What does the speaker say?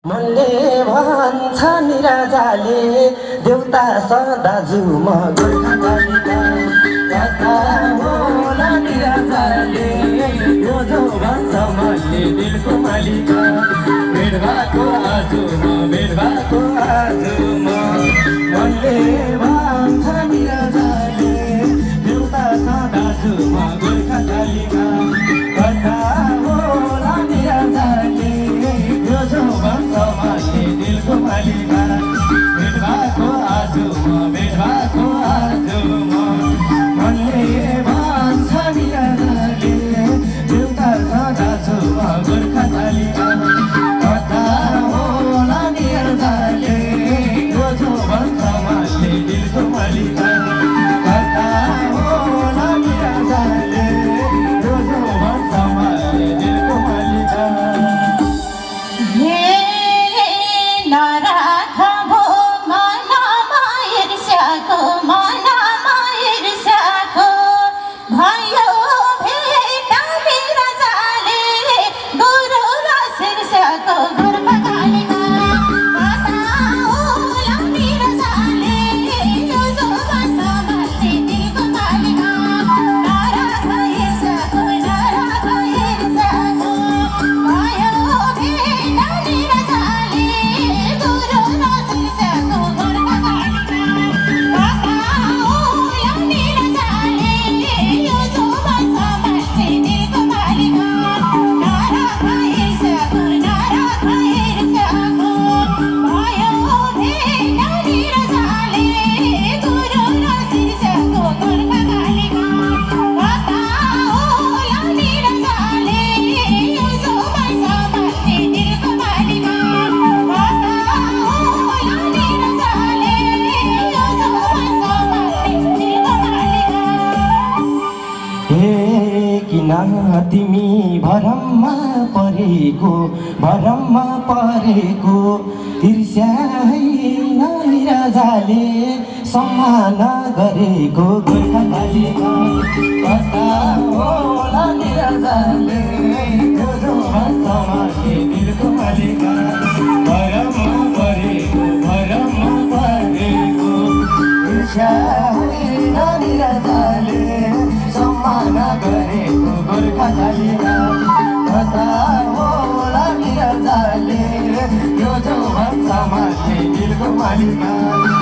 मनले भन्छ निराजाले देउता सदा जुम गोर्खा कालिका कता होला निराजाले यो जो भन्छ मनले दिलको मालिका भेट भएको आजमा मनले भन्छ निराजाले देउता सदा जुम गोर्खा कालिका कता होला निराजाले यो जो भन्छ मनले दिलको मालिका भेट भएको आजमा मनले भन्छ निराजाले देउता सदा जुम गोर्खा कालिका कता होला निराजाले यो जो भन्छ मनले दिलको मालिका कता होला निराजाले यो जो भन्छ मनले दिलको मालिका तिमी भरममा परेको ईर्ष्या हैन निराजाले सम्मान गरेको गोर्खा कालिका कता होला निराजाले यो जो भन्छ मनले दिलको मालिका भरममा परेको ईर्ष्या हैन निराजाले सम्मान गरेको गोर्खा कालिका कता होला निराजाले यो जो भन्छ मनले दिलको मालिका